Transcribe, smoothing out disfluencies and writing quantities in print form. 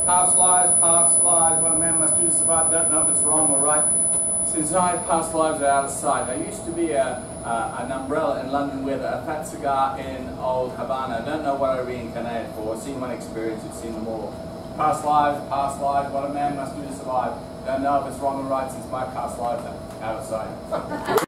Past lives, what a man must do to survive. Don't know if it's wrong or right. Since past lives are out of sight. There used to be an umbrella in London with a fat cigar in old Havana. I don't know what I reincarnated for. I've seen one experience, I've seen them all. Past lives, what a man must do to survive. Don't know if it's wrong or right since my past lives are out of sight.